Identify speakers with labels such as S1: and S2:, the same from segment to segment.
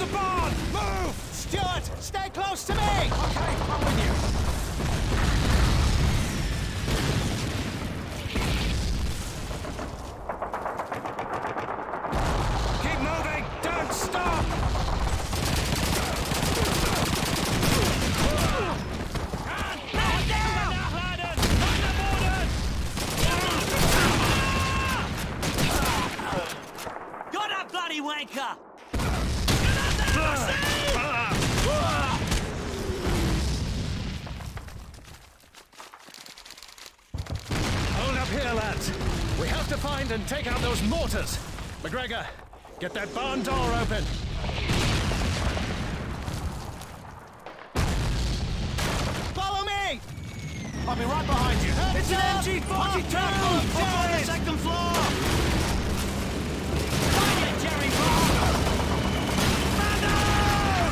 S1: the barn! Move!
S2: Stuart, stay close to me!
S1: Okay, I'm with you. Keep moving! Don't stop!
S3: Got that bloody wanker!
S1: Hold up here, lads. We have to find and take out those mortars. McGregor, get that barn door open.
S2: Follow me!
S1: I'll be right behind you.
S3: It's an MG-42! On the second floor! Find it, Jerry! Man down!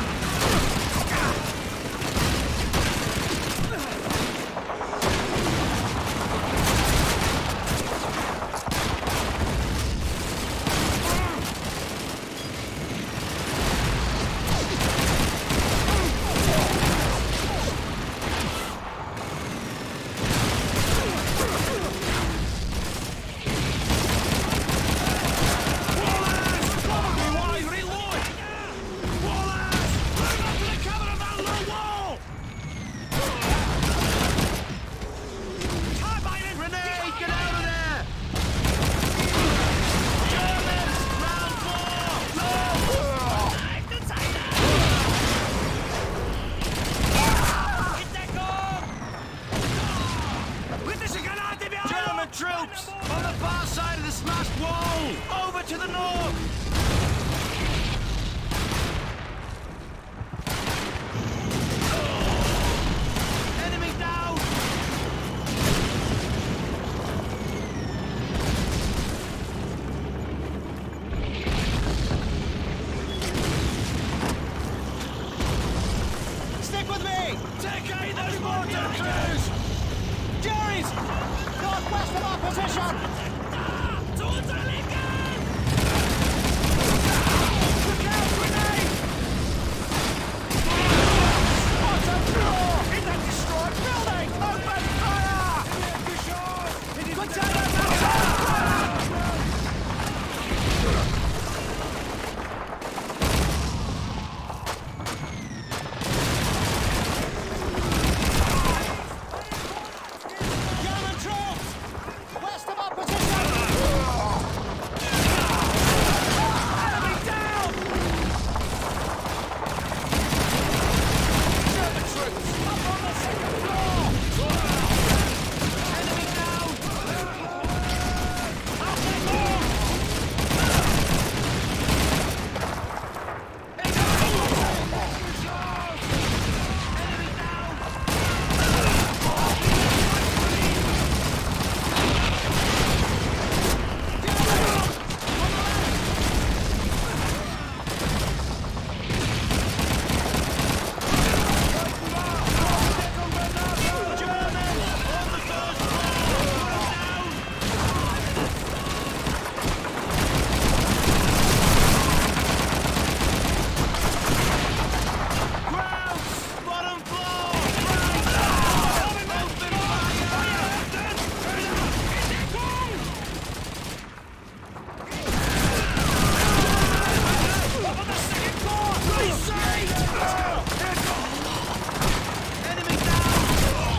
S3: Troops! On the far side of the smashed wall! Over to the north! Enemy down!
S2: Stick with me!
S3: Take aim those mortar crews!
S2: Jerry's! Northwest of our position!
S3: To unsere Linken!
S2: Look out, grenade! Bottom floor! In that destroyed building! Open fire! Lieutenant German troops! West of our position! Enemy down! German troops! Up on the second floor! Enemy down! Out they move! Enemy down! Bottom floor! Open fire! Up on the second floor! Enemy down!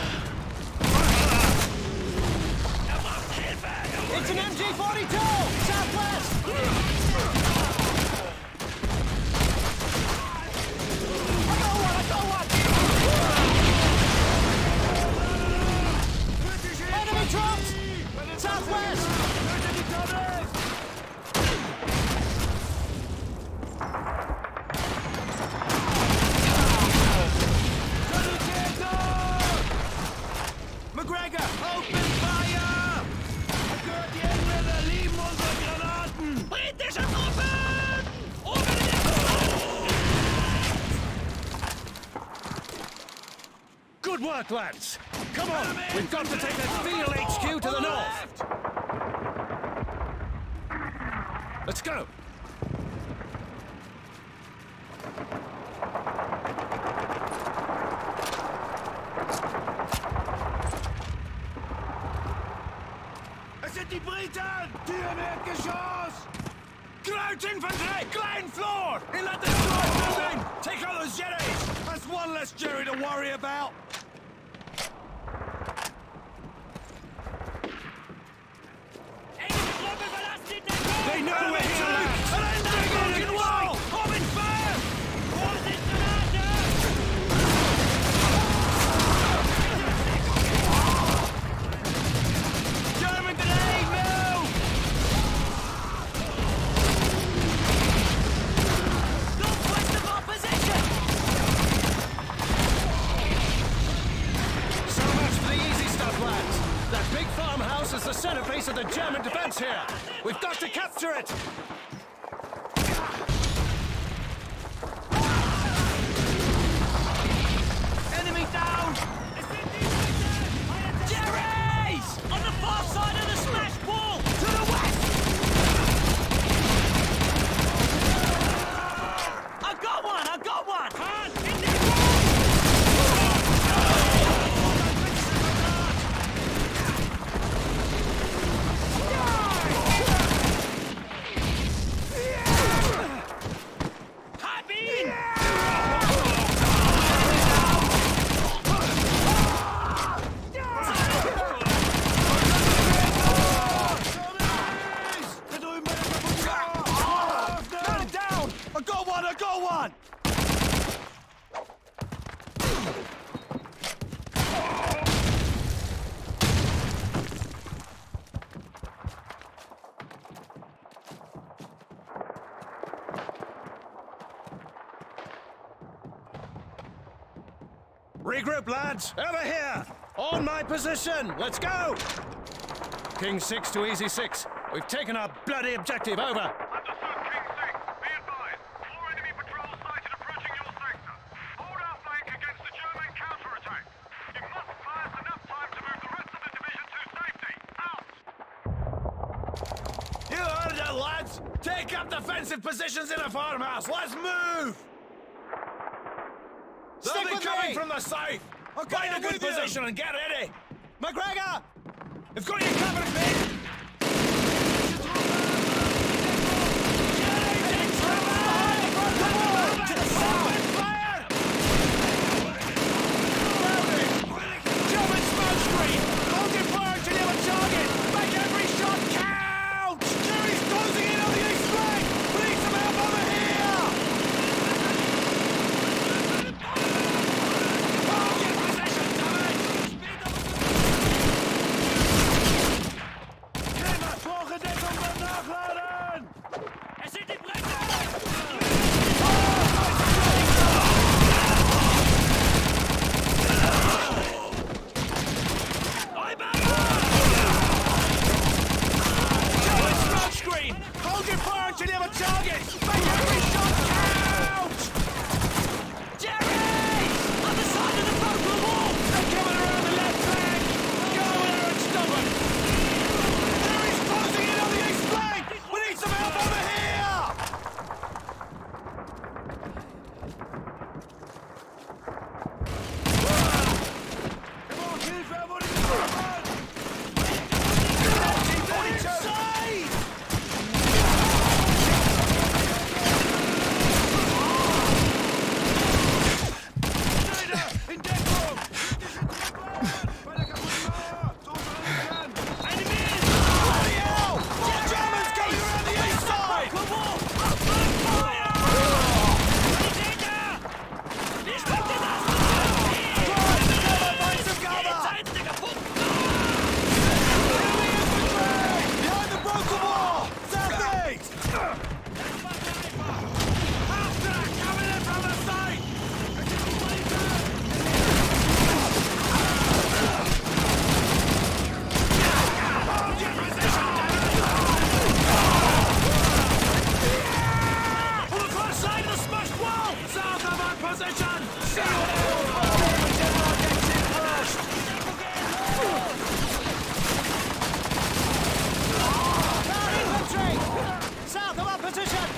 S2: It's an MG-42! Southwest! I got one! Enemy troops! Southwest!
S3: McGregor, open fire! Gehört die Engländer lieben unsere Granaten! Britische Truppen! Oben in
S1: Good work, lads. Come on, we've got to take that field HQ to the north. Let's go.
S3: quelque chose! Grout infantry! Ground floor! He let the squad move in! Take out those jetties! That's one less Jerry to worry about! They know we're here! An engine broken wall! Open fire! German grenade, move! Northwest of our position!
S1: So much for the easy stuff, lads. That big farmhouse is the centerpiece of the German defense here. We've got to capture it!
S3: Enemy down! Jerry's! On the far side of the smashed wall! To the west! I got one! I got one!
S1: Regroup, lads! Over here! On my position! Let's go! King 6 to Easy 6. We've taken our bloody objective. Over.
S4: Understood, King 6. Be advised. 4 enemy patrols sighted approaching your sector. Hold our flank against the German counterattack. You must buy us enough time to move the rest of the division to safety. Out!
S3: You heard it, lads! Take up defensive positions in the farmhouse! Let's move! They'll be coming from the south! Find a good position and get ready!
S1: McGregor!
S3: We've got you covered, mate! German smoke screen! Hold your fire till you have a target! Make every shot count! Jerry's closing in on the east flank! We need some help over here! Hold your position, damn it! Klimmer, voorgedekken om te nachladen! Er zit in screen! Hold your fire until you have a target! Make every shot count! Jerry! On the side of the broken wall! They're coming around the left flank! Go over there and stop them! Jerry's closing in on the east flank! We need some help over here! Come on, kids, everybody! Inside! In dead room! Bei der kaputten Mauer! So schnell ich kann! Enemy in! Bloody hell! More Germans coming around the east side! Open fire! Ich mach dir das! Cover! Find some cover! Enemy infantry! Behind the broken wall! Southeast! After! Coming in from the side! Hold your position, on the far side of the smashed wall! South of our position! See you there! General gets in first!
S1: Infantry! South of our position!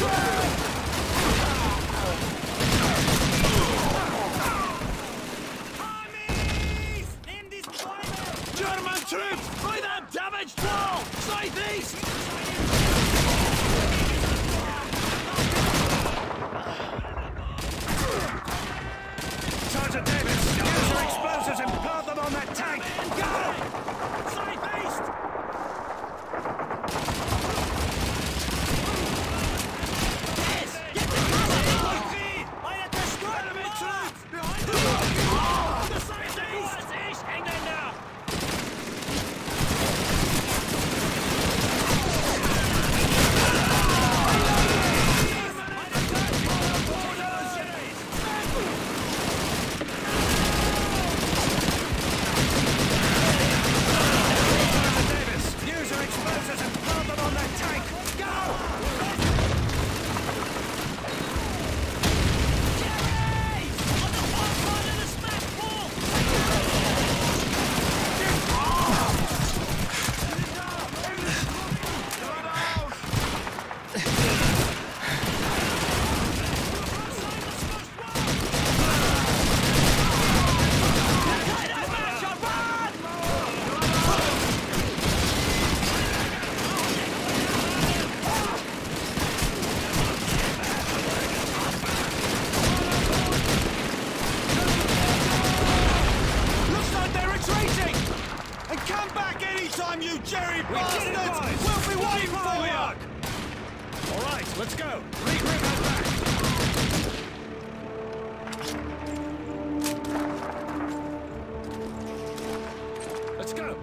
S2: Armies! In deployment!
S3: German troops by that damaged wall! Southeast!
S1: Sergeant Davis, use your explosives and plant them on that tank! Go!
S2: Southeast! Yes! Get the cover! I have destroyed
S3: Enemy
S2: them!
S3: troops behind the
S2: The southeast! Engländer!
S1: Davis, use your explosives and plant them on that tank! Go!
S2: Jerry! On the far side of the smash wall!
S3: Looks like they're retreating! And come back anytime, you Jerry bastards! We'll be waiting for you!
S1: All right, let's go. Regroup and back. Let's go.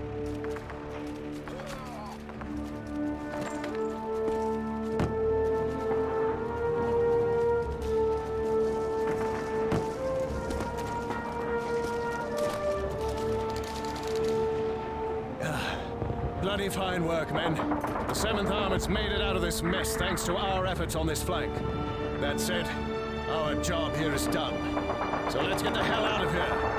S1: Bloody fine work, men. The 7th Armored's made it out of this mess thanks to our efforts on this flank. That said, our job here is done. So let's get the hell out of here.